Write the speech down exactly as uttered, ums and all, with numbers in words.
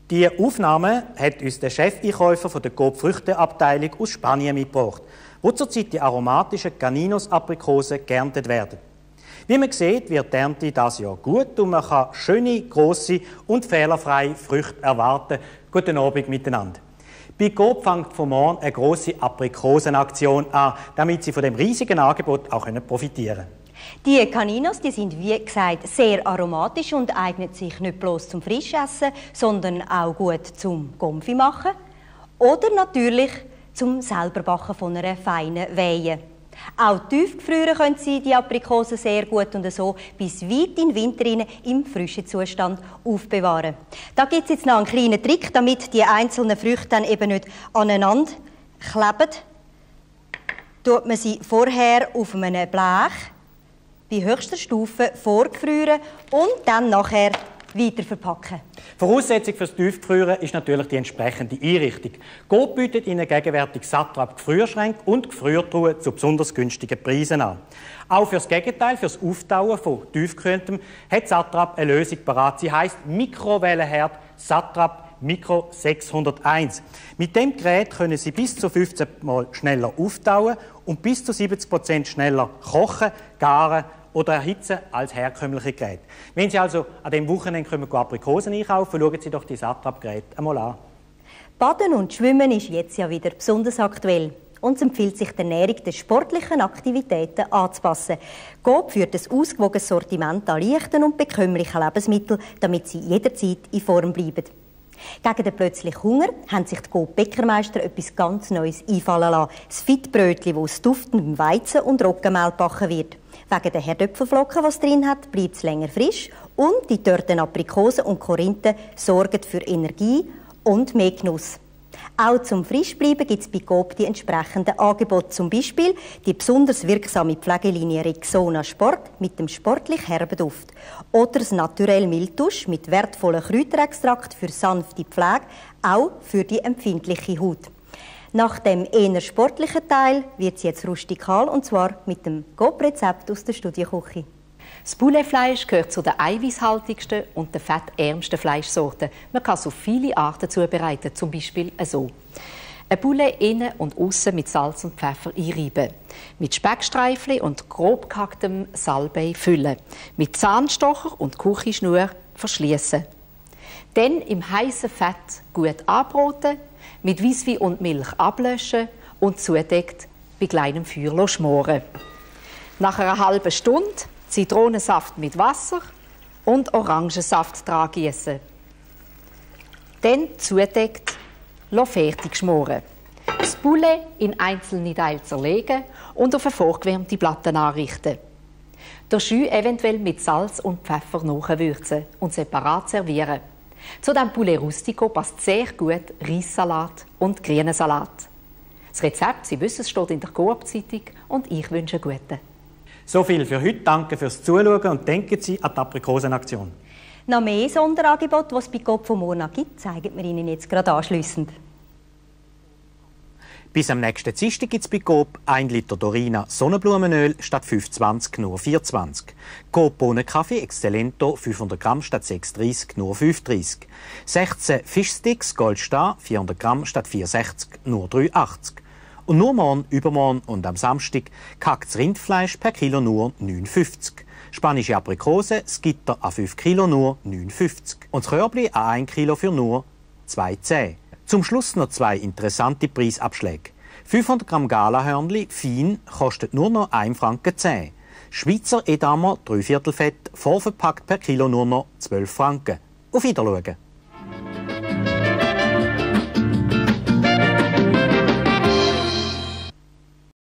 Diese Aufnahme hat uns der Chefeinkäufer von der Coop Früchteabteilung aus Spanien mitgebracht, wo zurzeit die aromatischen Caninos-Aprikosen geerntet werden. Wie man sieht, wird die Ernte dieses Jahr gut und man kann schöne, grosse und fehlerfreie Früchte erwarten. Guten Abend miteinander. Bei Coop fängt von morgen eine grosse Aprikosenaktion an, damit Sie von dem riesigen Angebot auch profitieren können. Die Caninos, die sind wie gesagt sehr aromatisch und eignen sich nicht bloß zum Frischessen, sondern auch gut zum Konfi machen oder natürlich zum selber Backen von einer feinen Weihe. Auch tiefgefrieren können Sie die Aprikosen sehr gut und so bis weit in den Winter rein im frischen Zustand aufbewahren. Da gibt es jetzt noch einen kleinen Trick, damit die einzelnen Früchte dann eben nicht aneinander kleben. Tut man sie vorher auf einem Blech bei höchster Stufe vorgefrieren und dann nachher weiter verpacken. Voraussetzung für das Tiefgefrieren ist natürlich die entsprechende Einrichtung. Coop bietet Ihnen gegenwärtig Satrap Gefrierschränke und Gefriertruhen zu besonders günstigen Preisen an. Auch für das Gegenteil, für das Auftauen von tiefgekühltem, hat Satrap eine Lösung parat. Sie heisst Mikrowellenherd Satrap Micro sechshunderteins. Mit dem Gerät können Sie bis zu fünfzehn Mal schneller auftauen und bis zu siebzig Prozent schneller kochen, garen oder erhitzen als herkömmliche Geräte. Wenn Sie also an diesem Wochenende kommen, Aprikosen einkaufen, schauen Sie doch die Satrap-Geräte einmal an. Baden und Schwimmen ist jetzt ja wieder besonders aktuell. Uns empfiehlt sich die Ernährung den sportlichen Aktivitäten anzupassen. Coop führt ein ausgewogenes Sortiment an leichten und bekömmlichen Lebensmitteln, damit Sie jederzeit in Form bleiben. Gegen den plötzlichen Hunger haben sich die Coop-Bäckermeister etwas ganz Neues einfallen lassen. Das Fitbrötchen, das aus duftendem Weizen und Roggenmehl gebacken wird. Wegen der Herdöpfelflocken, die es drin hat, bleibt es länger frisch und die dörrten Aprikosen und Korinthen sorgen für Energie und mehr Genuss. Auch zum Frischbleiben gibt es bei Coop die entsprechenden Angebote, zum Beispiel die besonders wirksame Pflegelinie Rexona Sport mit dem sportlich herben Duft oder das Naturell Miltusch mit wertvollen Kräuterextrakt für sanfte Pflege, auch für die empfindliche Haut. Nach dem eher sportlichen Teil wird es jetzt rustikal, und zwar mit dem Coop-Rezept aus der Studienküche. Das Pouletfleisch gehört zu den eiweißhaltigsten und den fettärmsten Fleischsorten. Man kann es auf viele Arten zubereiten, zum Beispiel so. Ein Poulet innen und außen mit Salz und Pfeffer einreiben. Mit Speckstreifen und grob gehacktem Salbei füllen. Mit Zahnstocher und Küchenschnur verschließen. Dann im heißen Fett gut anbraten, mit Weisswein und Milch ablöschen und zudeckt bei kleinem Feuer schmoren. Nach einer halben Stunde Zitronensaft mit Wasser und Orangensaft dran gießen. Dann zudeckt, fertig schmoren. Das Poulet in einzelne Teile zerlegen und auf eine vorgewärmte Platte anrichten. Der Jus eventuell mit Salz und Pfeffer nachwürzen und separat servieren. Zu dem Poulet Rustico passt sehr gut Reissalat und grüner Salat. Das Rezept, Sie wissen, es steht in der Coop-Zeitung und ich wünsche einen guten. So viel für heute. Danke fürs Zuschauen und denken Sie an die Aprikosenaktion. Noch mehr Sonderangebote, die es bei Coop von morgen gibt, zeigen wir Ihnen jetzt gerade anschliessend. Bis am nächsten Dienstag gibt es bei Coop ein Liter Dorina Sonnenblumenöl statt fünf Franken zwanzig nur vier Franken zwanzig. Coop Bohnenkaffee Excelento fünfhundert Gramm statt sechs Franken dreißig nur fünf Franken dreißig. sechzehn Fischsticks Goldstar vierhundert Gramm statt vier Franken sechzig nur drei Franken achtzig. Und nur morgen, übermorgen und am Samstag gehacktes Rindfleisch per Kilo nur neun Franken fünfzig. Spanische Aprikose, Skitter a fünf Kilo nur neun Franken fünfzig. Und das Körbli a ein Kilo für nur zwei Franken zehn. Zum Schluss noch zwei interessante Preisabschläge. fünfhundert Gramm Galahörnli fein kostet nur noch ein Franken zehn. Schweizer Edamer drei Viertel Fett vorverpackt per Kilo nur noch zwölf Franken. Auf Wiedersehen.